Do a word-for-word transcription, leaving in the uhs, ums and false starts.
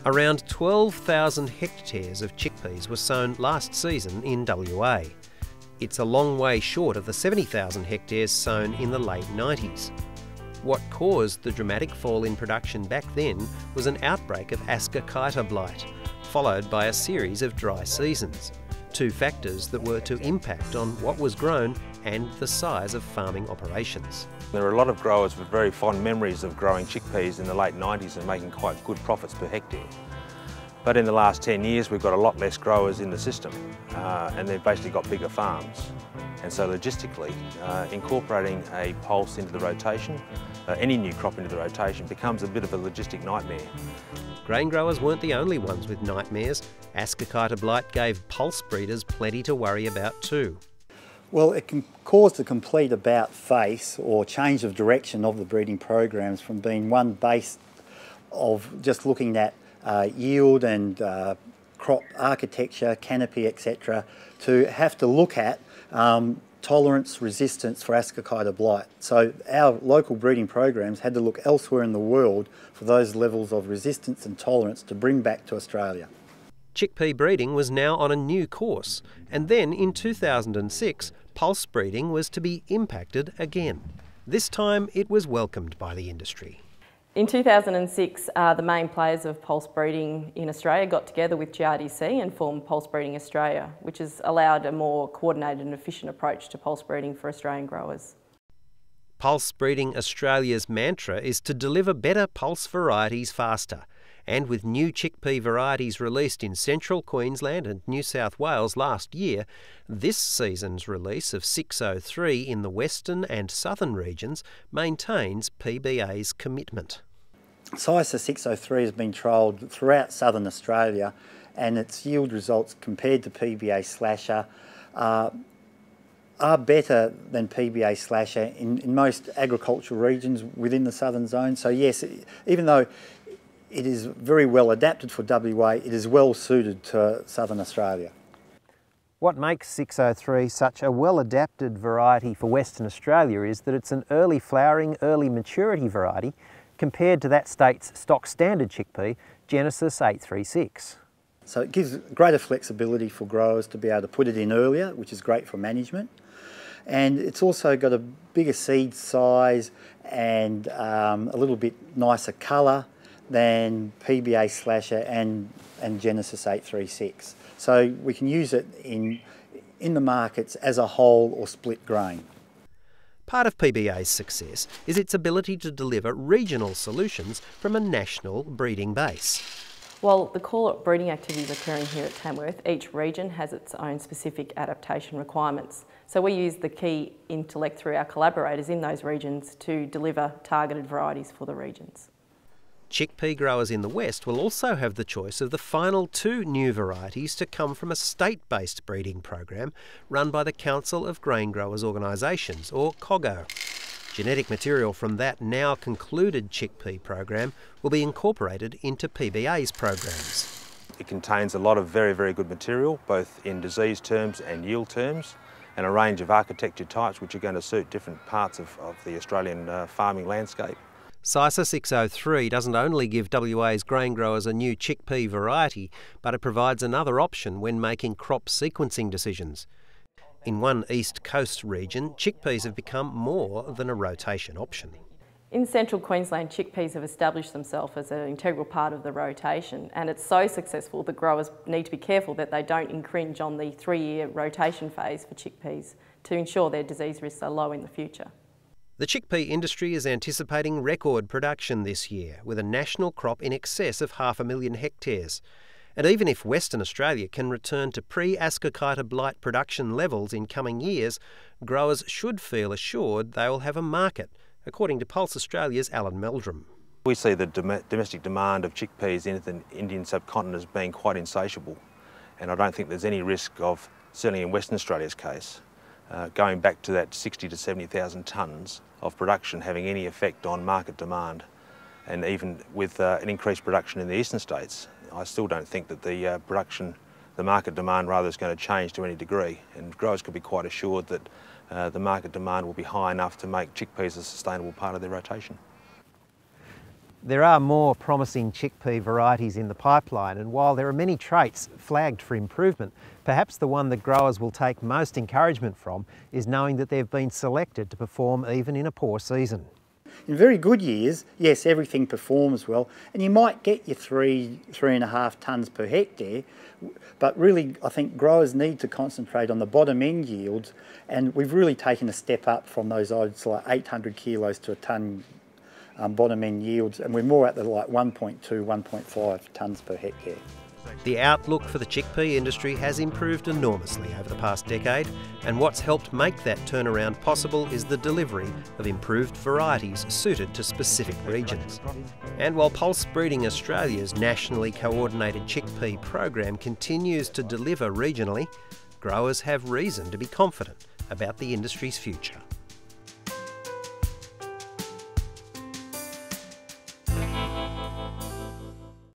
Around twelve thousand hectares of chickpeas were sown last season in W A. It's a long way short of the seventy thousand hectares sown in the late nineties. What caused the dramatic fall in production back then was an outbreak of Ascochyta blight, followed by a series of dry seasons, two factors that were to impact on what was grown and the size of farming operations. There are a lot of growers with very fond memories of growing chickpeas in the late nineties and making quite good profits per hectare. But in the last ten years we've got a lot less growers in the system uh, and they've basically got bigger farms. And so logistically, uh, incorporating a pulse into the rotation, uh, any new crop into the rotation, becomes a bit of a logistic nightmare. Grain growers weren't the only ones with nightmares. Ascochyta blight gave pulse breeders plenty to worry about too. Well, it can cause the complete about-face or change of direction of the breeding programs from being one based of just looking at uh, yield and uh, crop architecture, canopy, et cetera, to have to look at um, tolerance, resistance for Ascochyta blight. So our local breeding programs had to look elsewhere in the world for those levels of resistance and tolerance to bring back to Australia. Chickpea breeding was now on a new course, and then in two thousand six, pulse breeding was to be impacted again. This time it was welcomed by the industry. In two thousand six, uh, the main players of pulse breeding in Australia got together with G R D C and formed Pulse Breeding Australia, which has allowed a more coordinated and efficient approach to pulse breeding for Australian growers. Pulse Breeding Australia's mantra is to deliver better pulse varieties faster. And with new chickpea varieties released in central Queensland and New South Wales last year, this season's release of six oh three in the western and southern regions maintains P B A's commitment. CISA six oh three has been trialled throughout southern Australia, and its yield results compared to P B A slasher uh, are better than P B A slasher in, in most agricultural regions within the southern zone. So yes, even though it is very well adapted for W A, it is well suited to southern Australia. What makes six oh three such a well-adapted variety for Western Australia is that it's an early flowering, early maturity variety compared to that state's stock standard chickpea, Genesis eight three six. So it gives greater flexibility for growers to be able to put it in earlier, which is great for management. And it's also got a bigger seed size and um, a little bit nicer colour than P B A slasher and, and Genesis eight three six. So we can use it in, in the markets as a whole or split grain. Part of P B A's success is its ability to deliver regional solutions from a national breeding base. While the call-up breeding activities occurring here at Tamworth, each region has its own specific adaptation requirements. So we use the key intellect through our collaborators in those regions to deliver targeted varieties for the regions. Chickpea growers in the West will also have the choice of the final two new varieties to come from a state-based breeding program run by the Council of Grain Growers Organisations, or C O G O. Genetic material from that now concluded chickpea program will be incorporated into P B A's programs. It contains a lot of very, very good material, both in disease terms and yield terms, and a range of architecture types which are going to suit different parts of, of the Australian uh, farming landscape. CISA six oh three doesn't only give W A's grain growers a new chickpea variety, but it provides another option when making crop sequencing decisions. In one East Coast region, chickpeas have become more than a rotation option. In central Queensland, chickpeas have established themselves as an integral part of the rotation, and it's so successful that growers need to be careful that they don't infringe on the three-year rotation phase for chickpeas to ensure their disease risks are low in the future. The chickpea industry is anticipating record production this year, with a national crop in excess of half a million hectares. And even if Western Australia can return to pre-Ascochyta blight production levels in coming years, growers should feel assured they will have a market, according to Pulse Australia's Alan Meldrum. We see the dom- domestic demand of chickpeas in the Indian subcontinent as being quite insatiable, and I don't think there's any risk of, certainly in Western Australia's case, uh, going back to that sixty to seventy thousand tonnes of production having any effect on market demand. And even with uh, an increased production in the eastern states, I still don't think that the uh, production, the market demand rather is going to change to any degree, and growers could be quite assured that uh, the market demand will be high enough to make chickpeas a sustainable part of their rotation. There are more promising chickpea varieties in the pipeline, and while there are many traits flagged for improvement, perhaps the one that growers will take most encouragement from is knowing that they've been selected to perform even in a poor season. In very good years, yes, everything performs well, and you might get your three, three and a half tonnes per hectare, but really I think growers need to concentrate on the bottom end yields, and we've really taken a step up from those odds like eight hundred kilos to a tonne um, bottom end yields, and we're more at the like one point two, one point five tonnes per hectare. The outlook for the chickpea industry has improved enormously over the past decade, and what's helped make that turnaround possible is the delivery of improved varieties suited to specific regions. And while Pulse Breeding Australia's nationally coordinated chickpea program continues to deliver regionally, growers have reason to be confident about the industry's future.